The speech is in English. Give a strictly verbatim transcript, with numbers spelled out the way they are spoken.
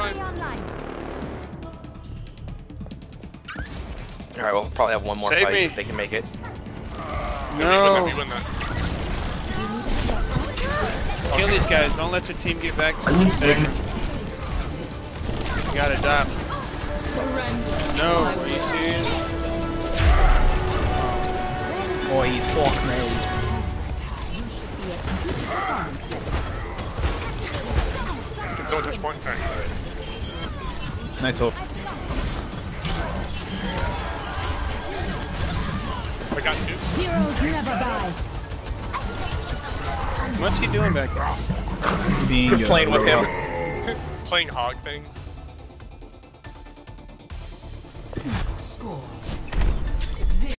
online. Alright, we'll probably have one more Save fight me. if they can make it. No. We win that. Kill these guys. Don't let your team get back to Are you the beggar. serious? You gotta die. No, are you serious? Oh, he's fucked me. Can someone touch point? Alright. Nice hook. I got two. Heroes never die. What's he doing back there? Being You're playing with him. Playing hog things. Score